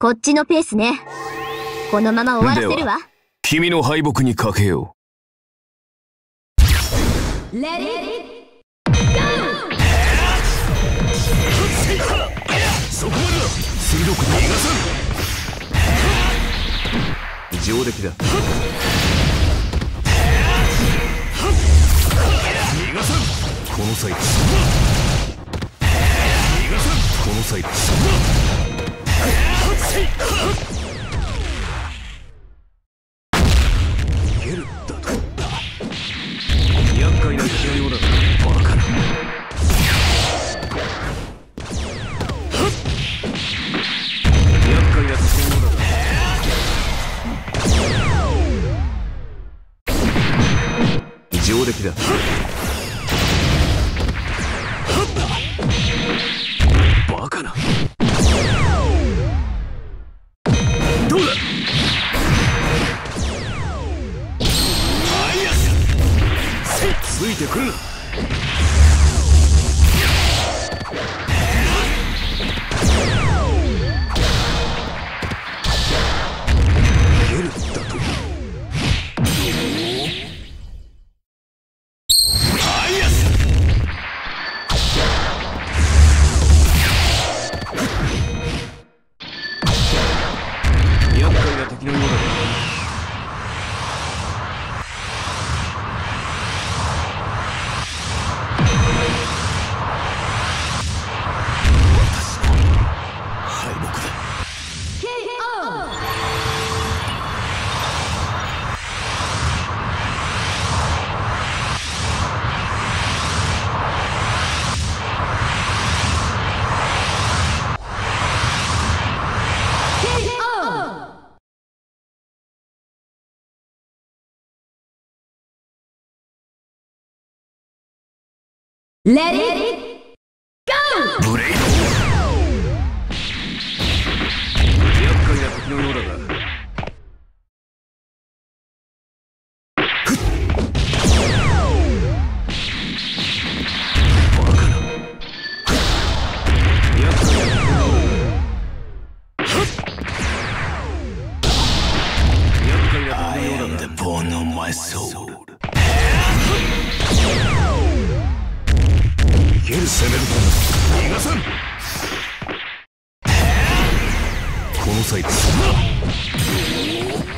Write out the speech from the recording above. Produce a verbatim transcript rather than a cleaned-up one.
こっちのペースね。このまま終わらせるわ。 君の敗北にかけよう。レディーそこまでだ。鋭く逃がさん。上出来だ。逃がさん。この際逃がさん。この際逃げるだと。厄介な敵のようだな。バカな。厄介な敵のようだな。上出来だ。バカな。どうだ。ついてくるな。逃げるだと。厄介な敵のようだな。 レディーゴー。 ブレイド。厄介な敵のようだが。バカな。厄介な敵のようだが。厄介な敵のようだが。I am the bone of my soul。逃げる。攻めるか。逃がさん。この際だ。